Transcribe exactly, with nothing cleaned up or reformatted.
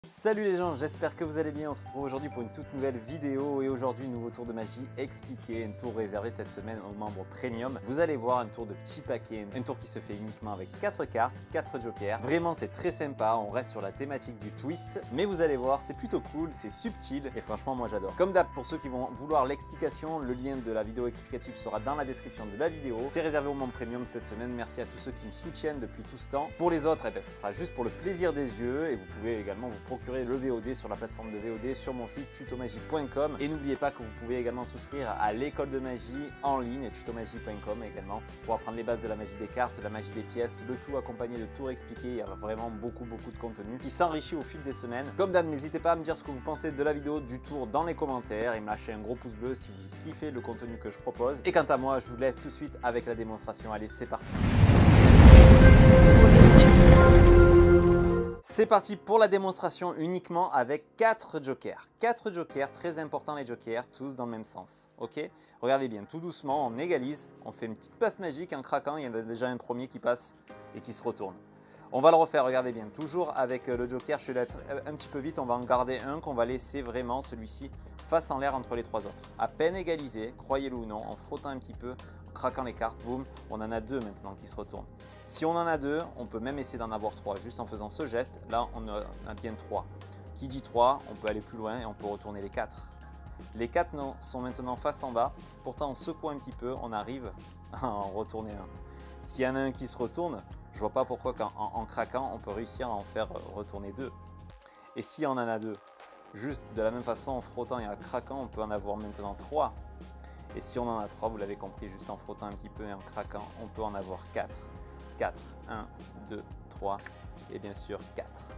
Salut les gens, j'espère que vous allez bien. On se retrouve aujourd'hui pour une toute nouvelle vidéo et aujourd'hui nouveau tour de magie expliqué, un tour réservé cette semaine aux membres premium. Vous allez voir un tour de petit paquet, un tour qui se fait uniquement avec quatre cartes, quatre jokers. Vraiment c'est très sympa, on reste sur la thématique du twist, mais vous allez voir c'est plutôt cool, c'est subtil et franchement moi j'adore. Comme d'hab, pour ceux qui vont vouloir l'explication, le lien de la vidéo explicative sera dans la description de la vidéo. C'est réservé aux membres premium cette semaine, merci à tous ceux qui me soutiennent depuis tout ce temps. Pour les autres, eh bien, ce sera juste pour le plaisir des yeux et vous pouvez également vous procurer le V O D sur la plateforme de V O D sur mon site tutomagie point com et n'oubliez pas que vous pouvez également souscrire à l'école de magie en ligne tutomagie point com également pour apprendre les bases de la magie des cartes, la magie des pièces, le tout accompagné de tours expliqués. Il y a vraiment beaucoup beaucoup de contenu qui s'enrichit au fil des semaines. Comme d'hab, n'hésitez pas à me dire ce que vous pensez de la vidéo, du tour dans les commentaires et me lâcher un gros pouce bleu si vous kiffez le contenu que je propose. Et quant à moi, je vous laisse tout de suite avec la démonstration. Allez, c'est parti. C'est parti pour la démonstration uniquement avec quatre jokers. quatre jokers, très importants les jokers, tous dans le même sens. Ok? Regardez bien, tout doucement, on égalise, on fait une petite passe magique en craquant, il y en a déjà un premier qui passe et qui se retourne. On va le refaire, regardez bien, toujours avec le joker, je vais être un petit peu vite, on va en garder un qu'on va laisser vraiment, celui-ci, face en l'air entre les trois autres. À peine égalisé, croyez-le ou non, en frottant un petit peu, en craquant les cartes, boum, on en a deux maintenant qui se retournent. Si on en a deux, on peut même essayer d'en avoir trois, juste en faisant ce geste, là on en a bien trois. Qui dit trois, on peut aller plus loin et on peut retourner les quatre. Les quatre non, sont maintenant face en bas, pourtant en secouant un petit peu, on arrive à en retourner un. S'il y en a un qui se retourne, je vois pas pourquoi en, en, en craquant, on peut réussir à en faire retourner deux. Et si on en a deux, juste de la même façon, en frottant et en craquant, on peut en avoir maintenant trois. Et si on en a trois, vous l'avez compris, juste en frottant un petit peu et en craquant, on peut en avoir quatre. quatre, un, deux, trois et bien sûr quatre.